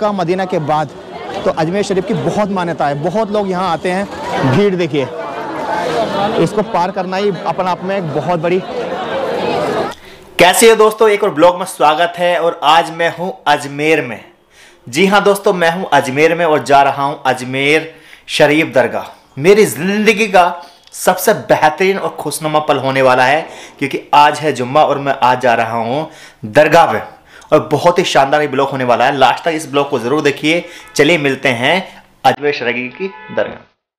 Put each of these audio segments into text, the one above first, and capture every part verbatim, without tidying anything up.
Mecca Medina के बाद तो अजमेर शरीफ की बहुत मान्यता है, बहुत लोग यहाँ आते हैं। भीड़ देखिए, इसको पार करना ही अपने आप में एक बहुत बड़ी। कैसे हो दोस्तों, एक और ब्लॉग में स्वागत है। और आज मैं हूँ अजमेर में। जी हाँ दोस्तों, मैं हूँ अजमेर में और जा रहा हूँ अजमेर शरीफ दरगाह। मेरी ज़िंदगी का सबसे बेहतरीन और खुशनुमा पल होने वाला है, क्योंकि आज है जुम्मा और मैं आज जा रहा हूँ दरगाह पे। और बहुत ही शानदार ब्लॉग होने वाला है, लास्ट तक इस ब्लॉग को ज़रूर देखिए। चलिए मिलते हैं अजमेर शरीफ की दरगाह।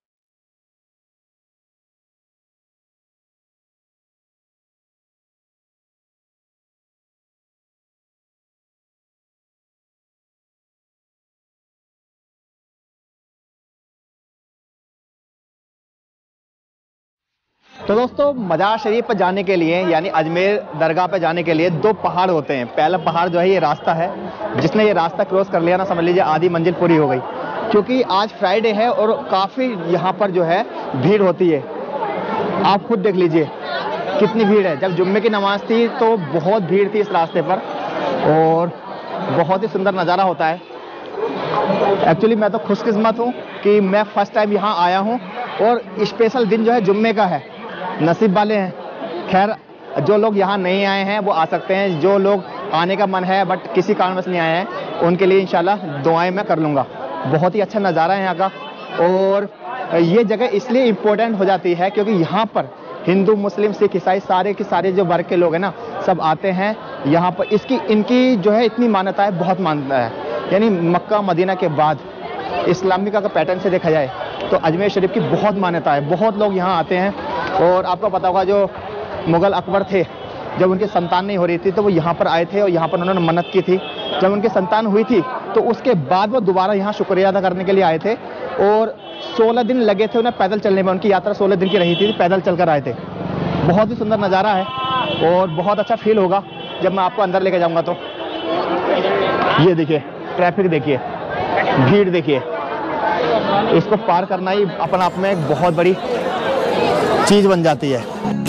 तो दोस्तों, मज़ार शरीफ पर जाने के लिए यानी अजमेर दरगाह पर जाने के लिए दो पहाड़ होते हैं। पहला पहाड़ जो है ये रास्ता है, जिसने ये रास्ता क्रॉस कर लिया ना, समझ लीजिए आधी मंजिल पूरी हो गई। क्योंकि आज फ्राइडे है और काफ़ी यहाँ पर जो है भीड़ होती है। आप खुद देख लीजिए कितनी भीड़ है। जब जुम्मे की नमाज थी तो बहुत भीड़ थी इस रास्ते पर और बहुत ही सुंदर नज़ारा होता है। एक्चुअली मैं तो खुशकिस्मत हूँ कि मैं फर्स्ट टाइम यहाँ आया हूँ और स्पेशल दिन जो है जुम्मे का है। नसीब वाले हैं। खैर, जो लोग यहाँ नहीं आए हैं वो आ सकते हैं। जो लोग आने का मन है बट किसी कारणवश नहीं आए हैं, उनके लिए इंशाल्लाह दुआएं मैं कर लूँगा। बहुत ही अच्छा नज़ारा है यहाँ का। और ये जगह इसलिए इम्पोर्टेंट हो जाती है क्योंकि यहाँ पर हिंदू, मुस्लिम, सिख, ईसाई सारे के सारे जो वर्ग के लोग हैं ना, सब आते हैं यहाँ पर। इसकी इनकी जो है इतनी मान्यता है, बहुत मान्यता है। यानी मक्का मदीना के बाद इस्लामिक का पैटर्न से देखा जाए तो अजमेर शरीफ की बहुत मान्यता है। बहुत लोग यहाँ आते हैं। और आपको पता होगा जो मुग़ल अकबर थे, जब उनकी संतान नहीं हो रही थी तो वो यहाँ पर आए थे और यहाँ पर उन्होंने मन्नत की थी। जब उनकी संतान हुई थी तो उसके बाद वो दोबारा यहाँ शुक्रिया अदा करने के लिए आए थे। और सोलह दिन लगे थे उन्हें पैदल चलने में। उनकी यात्रा सोलह दिन की रही थी, पैदल चल कर आए थे। बहुत ही सुंदर नज़ारा है और बहुत अच्छा फील होगा जब मैं आपको अंदर लेके जाऊँगा। तो ये देखिए, ट्रैफिक देखिए, भीड़ देखिए, इसको पार करना ही अपने आप में एक बहुत बड़ी चीज़ बन जाती है।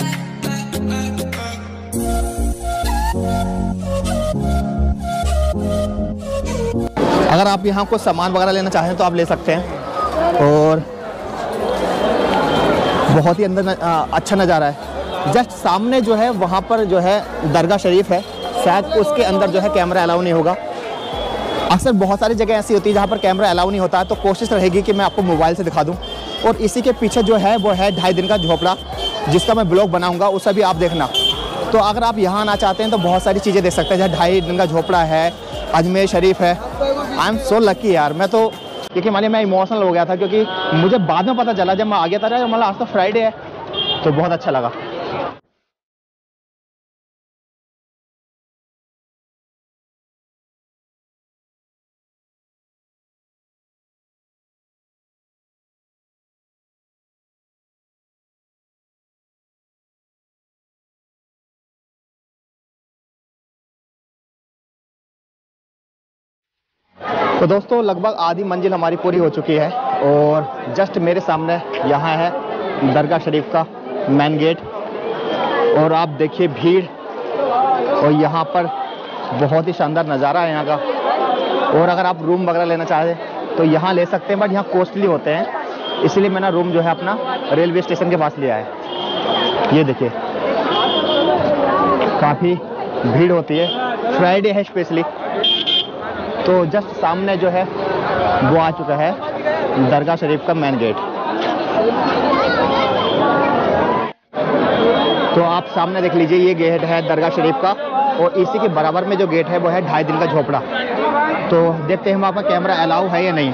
अगर आप यहाँ को सामान वगैरह लेना चाहें तो आप ले सकते हैं। और बहुत ही अंदर न, आ, अच्छा नज़ारा है। जस्ट सामने जो है वहाँ पर जो है दरगाह शरीफ है। शायद उसके अंदर जो है कैमरा अलाउ नहीं होगा। अक्सर बहुत सारी जगह ऐसी होती है जहाँ पर कैमरा अलाउ नहीं होता है, तो कोशिश रहेगी कि मैं आपको मोबाइल से दिखा दूँ। और इसी के पीछे जो है वो है ढाई दिन का झोपड़ा, जिसका मैं ब्लॉग बनाऊंगा, उसे भी आप देखना। तो अगर आप यहाँ आना चाहते हैं तो बहुत सारी चीज़ें देख सकते हैं। जहाँ ढाई दिन का झोपड़ा है, अजमेर शरीफ है। आई एम सो लकी यार। मैं तो क्योंकि मान मैं इमोशनल हो गया था, क्योंकि मुझे बाद में पता चला जब मैं आ गया था, मतलब आज तो फ्राइडे है, तो बहुत अच्छा लगा। तो दोस्तों, लगभग आधी मंजिल हमारी पूरी हो चुकी है और जस्ट मेरे सामने यहाँ है दरगाह शरीफ का मेन गेट। और आप देखिए भीड़, और यहाँ पर बहुत ही शानदार नज़ारा है यहाँ का। और अगर आप रूम वगैरह लेना चाहें तो यहाँ ले सकते हैं, बट यहाँ कॉस्टली होते हैं, इसलिए मैंने रूम जो है अपना रेलवे स्टेशन के पास लिया है। ये देखिए, काफ़ी भीड़ होती है, फ्राइडे है स्पेशली। तो जस्ट सामने जो है वो आ चुका है दरगाह शरीफ का मेन गेट। तो आप सामने देख लीजिए, ये गेट है दरगाह शरीफ का और इसी के बराबर में जो गेट है वो है ढाई दिन का झोपड़ा। तो देखते हैं वहाँ पर कैमरा अलाउ है या नहीं।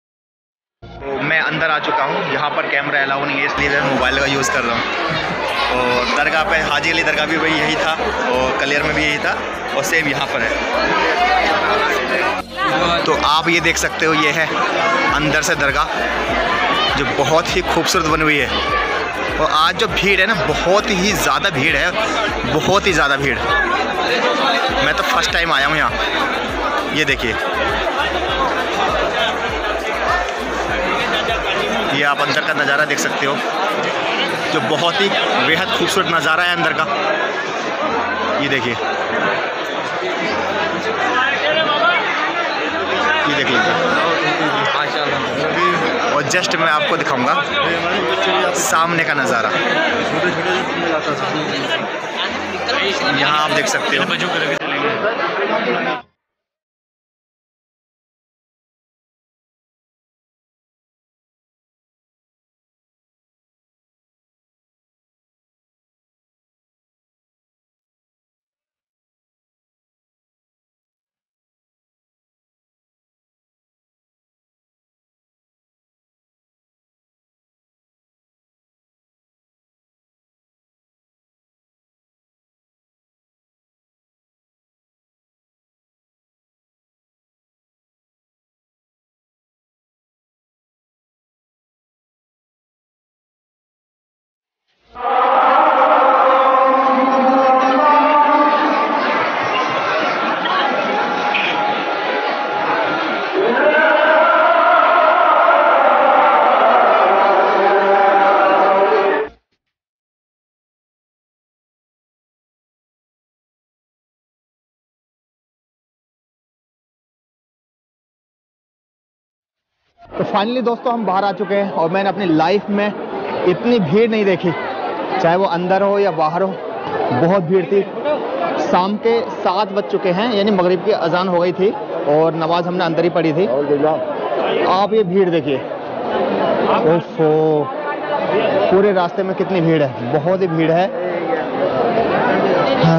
तो मैं अंदर आ चुका हूँ। यहाँ पर कैमरा अलाउ नहीं है, इसलिए मैं मोबाइल का यूज़ कर रहा हूँ। और दरगाह पे हाजी अली दरगाह भी वही यही था और कलियर में भी यही था और सेम यहाँ पर है। तो आप ये देख सकते हो, ये है अंदर से दरगाह जो बहुत ही खूबसूरत बनी हुई है। और आज जो भीड़ है ना, बहुत ही ज़्यादा भीड़ है, बहुत ही ज़्यादा भीड़। मैं तो फर्स्ट टाइम आया हूँ यहाँ। ये देखिए, ये आप अंदर का नज़ारा देख सकते हो जो बहुत ही बेहद खूबसूरत नज़ारा है अंदर का। ये देखिए, ये देख लीजिए। और जस्ट मैं आपको दिखाऊंगा सामने का नज़ारा। यहाँ आप देख सकते हो। तो फाइनली दोस्तों हम बाहर आ चुके हैं और मैंने अपनी लाइफ में इतनी भीड़ नहीं देखी, चाहे वो अंदर हो या बाहर हो। बहुत भीड़ थी। शाम के सात बज चुके हैं, यानी मगरिब की अजान हो गई थी और नमाज हमने अंदर ही पढ़ी थी। आप ये भीड़ देखिए, ओफो, पूरे रास्ते में कितनी भीड़ है, बहुत ही भीड़ है। हाँ।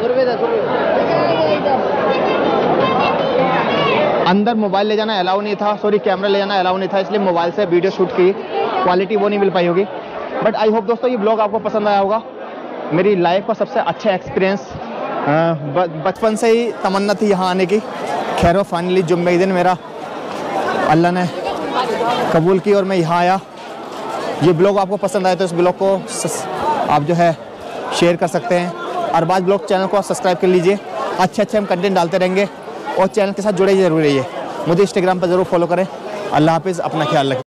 अंदर मोबाइल ले जाना अलाउ नहीं था, सॉरी कैमरा ले जाना अलाउ नहीं था, इसलिए मोबाइल से वीडियो शूट की, क्वालिटी वो नहीं मिल पाई होगी। बट आई होप दोस्तों ये ब्लॉग आपको पसंद आया होगा। मेरी लाइफ का सबसे अच्छा एक्सपीरियंस, बचपन से ही तमन्ना थी यहाँ आने की। खैर फाइनली जुम्मे दिन मेरा अल्लाह ने कबूल की और मैं यहाँ आया। ये ब्लॉग आपको पसंद आया तो इस ब्लॉग को आप जो है शेयर कर सकते हैं। अरबाज ब्लॉग चैनल को सब्सक्राइब कर लीजिए, अच्छे अच्छे हम कंटेंट डालते रहेंगे और चैनल के साथ जुड़े जरूर रहिए। मुझे इंस्टाग्राम पर ज़रूर फॉलो करें। अल्लाह हाफिज़, अपना ख्याल रखें।